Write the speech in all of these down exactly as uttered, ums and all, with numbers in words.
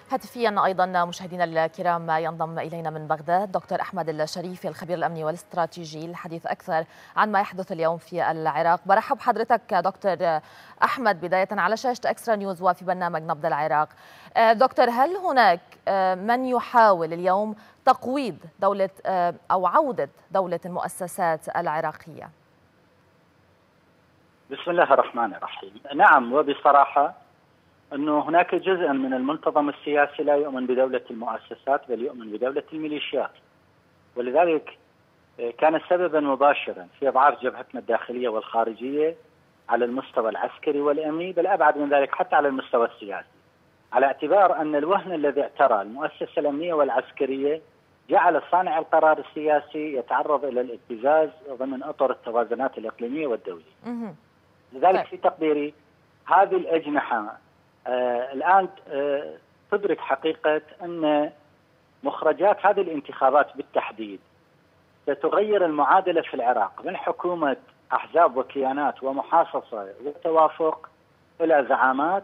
هاتفيا أيضا مشاهدينا الكرام ينضم إلينا من بغداد دكتور أحمد الشريفي الخبير الأمني والاستراتيجي للحديث أكثر عن ما يحدث اليوم في العراق. برحب حضرتك دكتور أحمد بداية على شاشة إكسترا نيوز وفي برنامج نبض العراق. دكتور، هل هناك من يحاول اليوم تقويض دولة أو عودة دولة المؤسسات العراقية؟ بسم الله الرحمن الرحيم. نعم، وبصراحة أنه هناك جزء من المنتظم السياسي لا يؤمن بدولة المؤسسات بل يؤمن بدولة الميليشيات، ولذلك كان سببا مباشرا في إضعاف جبهتنا الداخلية والخارجية على المستوى العسكري والأمني، بل أبعد من ذلك حتى على المستوى السياسي، على اعتبار أن الوهن الذي اعترى المؤسسة الأمنية والعسكرية جعل صانع القرار السياسي يتعرض إلى الابتزاز ضمن أطر التوازنات الإقليمية والدولية. لذلك في تقديري هذه الأجنحة آه الآن آه تدرك حقيقة أن مخرجات هذه الانتخابات بالتحديد ستغير المعادلة في العراق من حكومة أحزاب وكيانات ومحاصصة وتوافق إلى زعامات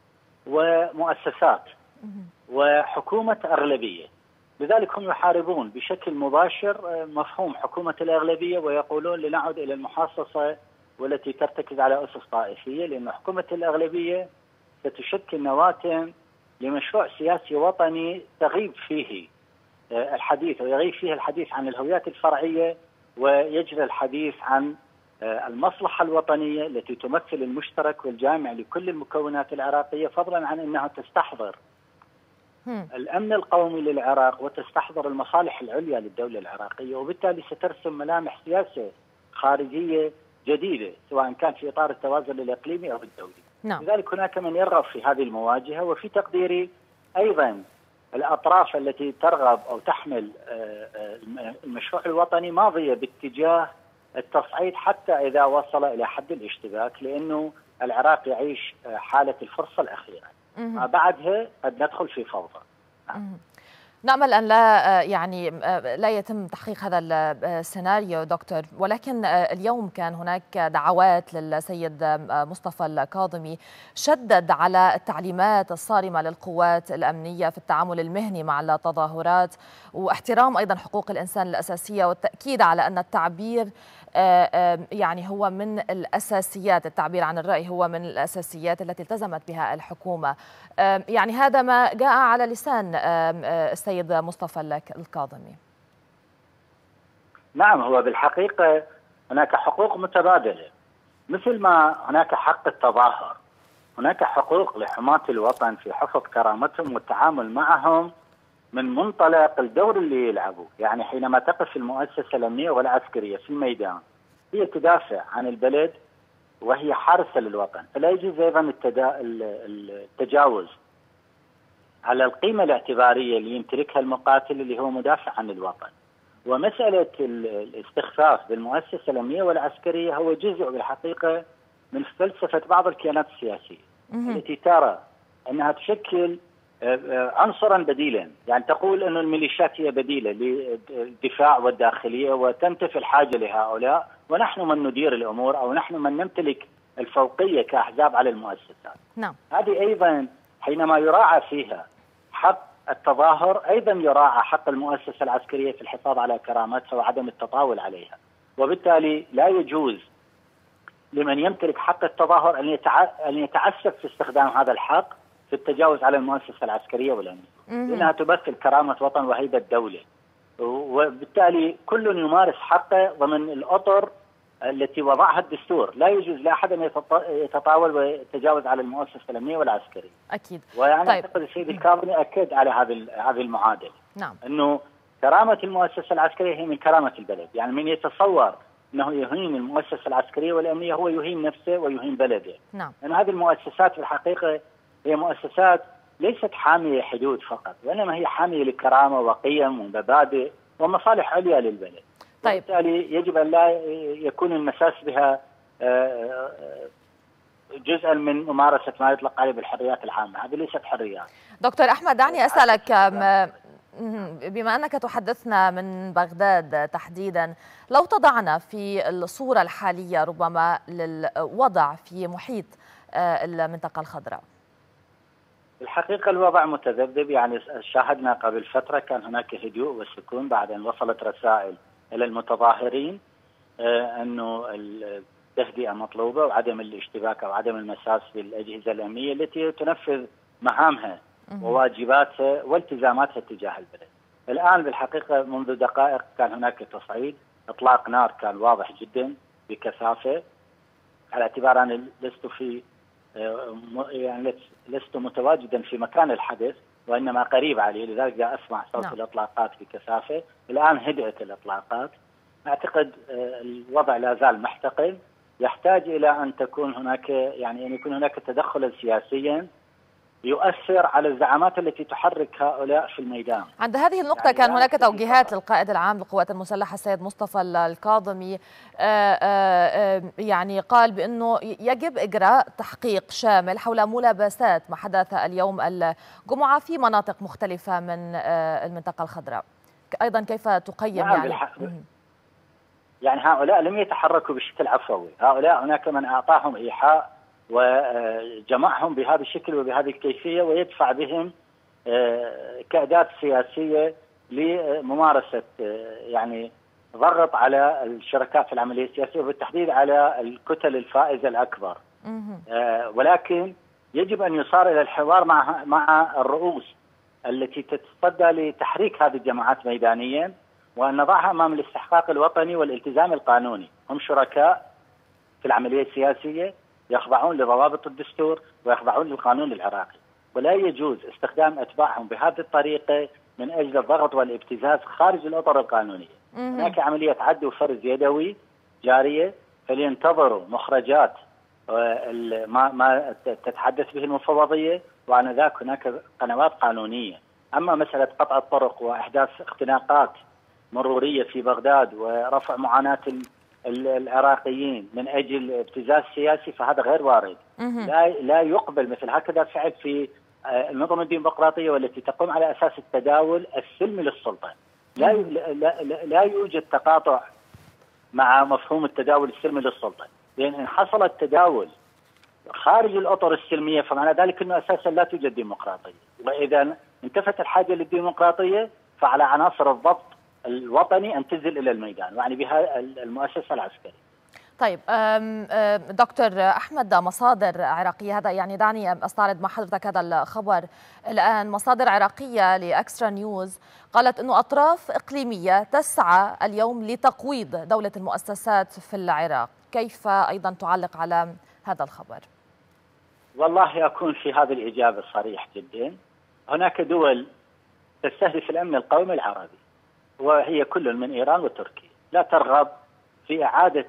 ومؤسسات وحكومة أغلبية. لذلك هم يحاربون بشكل مباشر مفهوم حكومة الأغلبية ويقولون لنعود إلى المحاصصة والتي ترتكز على أسس طائفية، لأن حكومة الأغلبية ستشكل نواة لمشروع سياسي وطني تغيب فيه الحديث ويغيب فيه الحديث عن الهويات الفرعية، ويجري الحديث عن المصلحة الوطنية التي تمثل المشترك والجامع لكل المكونات العراقية، فضلا عن أنها تستحضر الأمن القومي للعراق وتستحضر المصالح العليا للدولة العراقية، وبالتالي سترسم ملامح سياسة خارجية جديدة سواء كان في إطار التوازن الإقليمي أو الدولي. نعم. لذلك هناك من يرغب في هذه المواجهة، وفي تقديري أيضا الأطراف التي ترغب أو تحمل المشروع الوطني ماضية باتجاه التصعيد حتى إذا وصل إلى حد الاشتباك، لأنه العراق يعيش حالة الفرصة الأخيرة، ما بعدها قد ندخل في فوضى. نعم. نأمل أن لا يعني لا يتم تحقيق هذا السيناريو دكتور، ولكن اليوم كان هناك دعوات للسيد مصطفى الكاظمي شدد على التعليمات الصارمة للقوات الأمنية في التعامل المهني مع التظاهرات واحترام أيضا حقوق الإنسان الأساسية، والتأكيد على أن التعبير يعني هو من الأساسيات، التعبير عن الرأي هو من الأساسيات التي التزمت بها الحكومة. يعني هذا ما جاء على لسان السيد مصطفى الكاظمي. نعم، هو بالحقيقة هناك حقوق متبادلة، مثل ما هناك حق التظاهر هناك حقوق لحماة الوطن في حفظ كرامتهم والتعامل معهم من منطلق الدور اللي يلعبوه. يعني حينما تقف المؤسسة الأمنية والعسكرية في الميدان هي تدافع عن البلد وهي حارسة للوطن، فلا يجوز أيضا التجاوز على القيمة الاعتبارية اللي يمتلكها المقاتل اللي هو مدافع عن الوطن. ومسألة الاستخفاف بالمؤسسة الأمنية والعسكرية هو جزء بالحقيقة من فلسفة بعض الكيانات السياسية التي ترى أنها تشكل عنصرا بديلا، يعني تقول أن الميليشيات هي بديلة للدفاع والداخلية وتنتفي الحاجة لهؤلاء، ونحن من ندير الأمور أو نحن من نمتلك الفوقية كأحزاب على المؤسسات. نعم. هذه أيضا حينما يراعى فيها حق التظاهر أيضا يراعى حق المؤسسة العسكرية في الحفاظ على كرامتها وعدم التطاول عليها، وبالتالي لا يجوز لمن يمتلك حق التظاهر أن يتعسف في استخدام هذا الحق في التجاوز على المؤسسة العسكرية والأمنية، لأنها تمثل كرامة وطن وهيبة دولة، وبالتالي كل يمارس حقه ضمن الأطر التي وضعها الدستور. لا يجوز لأحد أن يتطاول ويتجاوز على المؤسسة الأمنية والعسكرية. أكيد. وأنا طيب. أعتقد السيد الكاظمي أكد على هذه هذه المعادلة. نعم. أنه كرامة المؤسسة العسكرية هي من كرامة البلد، يعني من يتصور أنه يهين المؤسسة العسكرية والأمنية هو يهين نفسه ويهين بلده. نعم. لأن هذه المؤسسات في الحقيقة هي مؤسسات ليست حامية حدود فقط، وإنما هي حامية لكرامة وقيم ومبادئ ومصالح عليا للبلد. طيب. وبالتالي يجب أن لا يكون المساس بها جزءا من ممارسة ما يطلق عليه بالحريات العامة. هذه ليست حريات. دكتور أحمد، دعني أسألك، بما أنك تحدثنا من بغداد تحديدا، لو تضعنا في الصورة الحالية ربما للوضع في محيط المنطقة الخضراء، الحقيقة الوضع متذبذب، يعني شاهدنا قبل فترة كان هناك هدوء وسكون بعد أن وصلت رسائل إلى المتظاهرين آه أنه التهدئة مطلوبة وعدم الاشتباك أو عدم المساس بالأجهزة الأمنية التي تنفذ مهامها وواجباتها والتزاماتها تجاه البلد. الآن بالحقيقة منذ دقائق كان هناك تصعيد، إطلاق نار كان واضح جدا بكثافة، على اعتبار أنا لست في يعني لست متواجدا في مكان الحدث وإنما قريب عليه، لذلك جاء أسمع صوت نعم. الإطلاقات بكثافة. الآن هدأت الإطلاقات. أعتقد الوضع لا زال محتقن، يحتاج إلى أن تكون هناك يعني أن يكون هناك تدخلا سياسيا يؤثر على الزعامات التي تحرك هؤلاء في الميدان. عند هذه النقطة يعني كان هناك توجيهات للقائد العام للقوات المسلحة السيد مصطفى الكاظمي، يعني قال بأنه يجب إجراء تحقيق شامل حول ملابسات ما حدث اليوم الجمعة في مناطق مختلفة من المنطقة الخضراء. أيضا كيف تقيم يعني يعني هؤلاء لم يتحركوا بشكل عفوي، هؤلاء هناك من أعطاهم إيحاء وجمعهم بهذا الشكل وبهذه الكيفية ويدفع بهم كأداة سياسية لممارسة يعني ضغط على الشركاء في العملية السياسية وبالتحديد على الكتل الفائزة الأكبر. ولكن يجب أن يصار إلى الحوار مع مع الرؤوس التي تتصدى لتحريك هذه الجماعات ميدانيا، وأن نضعها أمام الاستحقاق الوطني والالتزام القانوني. هم شركاء في العملية السياسية، يخضعون لضوابط الدستور ويخضعون للقانون العراقي، ولا يجوز استخدام أتباعهم بهذه الطريقة من أجل الضغط والابتزاز خارج الأطر القانونية. هناك عملية عد وفرز يدوي جارية، فلينتظروا مخرجات ما ما تتحدث به المفوضية، وآنذاك هناك قنوات قانونية. أما مسألة قطع الطرق وإحداث اختناقات مرورية في بغداد ورفع معاناة العراقيين من اجل ابتزاز سياسي فهذا غير وارد. لا لا يقبل مثل هكذا فعل في النظم الديمقراطيه والتي تقوم على اساس التداول السلمي للسلطه. لا لا لا يوجد تقاطع مع مفهوم التداول السلمي للسلطه، لان ان حصل التداول خارج الاطر السلميه فمعنى ذلك انه اساسا لا توجد ديمقراطيه، واذا انتفت الحاجه للديمقراطيه فعلى عناصر الضبط الوطني أن تنزل إلى الميدان، يعني بها المؤسسة العسكرية. طيب دكتور أحمد، مصادر عراقية، هذا يعني دعني أستعرض مع حضرتك هذا الخبر الآن. مصادر عراقية لأكسترا نيوز قالت أنه أطراف إقليمية تسعى اليوم لتقويض دولة المؤسسات في العراق. كيف أيضا تعلق على هذا الخبر؟ والله أكون في هذه الإجابة صريح جدا. هناك دول تستهدف الأمن القومي العربي، وهي كل من إيران وتركيا، لا ترغب في إعادة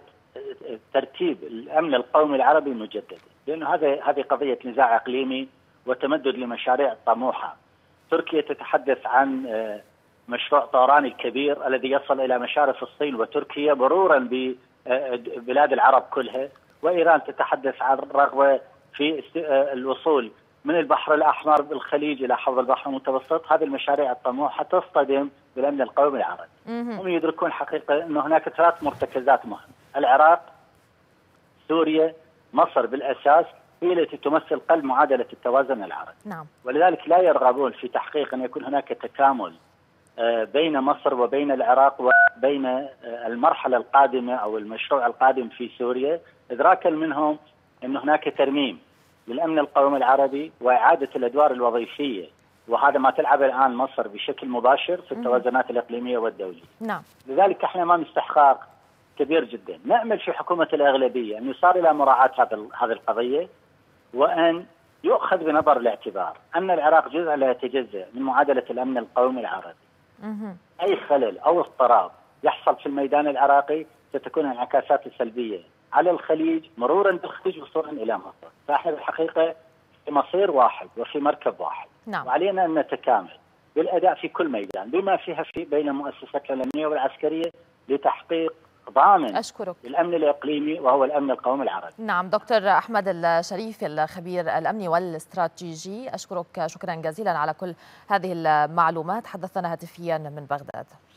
ترتيب الأمن القومي العربي مجددا، لأنه هذا هذه قضية نزاع إقليمي وتمدد لمشاريع طموحة. تركيا تتحدث عن مشروع طوران الكبير الذي يصل إلى مشارف الصين وتركيا مرورا ببلاد العرب كلها، وإيران تتحدث عن رغبة في الوصول من البحر الأحمر بالخليج إلى حوض البحر المتوسط. هذه المشاريع الطموحة تصطدم بالأمن القومي العربي. هم يدركون حقيقة أن هناك ثلاث مرتكزات مهمة: العراق، سوريا، مصر بالأساس، هي التي تمثل قلب معادلة التوازن العربي. نعم. ولذلك لا يرغبون في تحقيق أن يكون هناك تكامل بين مصر وبين العراق وبين المرحلة القادمة أو المشروع القادم في سوريا، إدراكا منهم أن هناك ترميم للأمن القومي العربي وإعادة الأدوار الوظيفية، وهذا ما تلعب الآن مصر بشكل مباشر في التوازنات الإقليمية والدولية. نعم. لذلك احنا امام استحقاق كبير جدا. نأمل في حكومة الأغلبية أن يصار إلى مراعاة هذا هذه القضية، وأن يؤخذ بنظر الاعتبار أن العراق جزء لا يتجزأ من معادلة الأمن القومي العربي. مه. أي خلل أو اضطراب يحصل في الميدان العراقي ستكون انعكاسات سلبية على الخليج مرورا بالخليج وصولا إلى مصر. فاحنا بالحقيقة في مصير واحد وفي مركب واحد. نعم. وعلينا أن نتكامل بالأداء في كل ميدان بما فيها في بين المؤسسات الأمنية والعسكرية لتحقيق ضامن أشكرك. الأمن الإقليمي وهو الأمن القومي العربي. نعم دكتور أحمد الشريف الخبير الأمني والاستراتيجي، أشكرك شكرا جزيلا على كل هذه المعلومات. حدثنا هاتفيا من بغداد.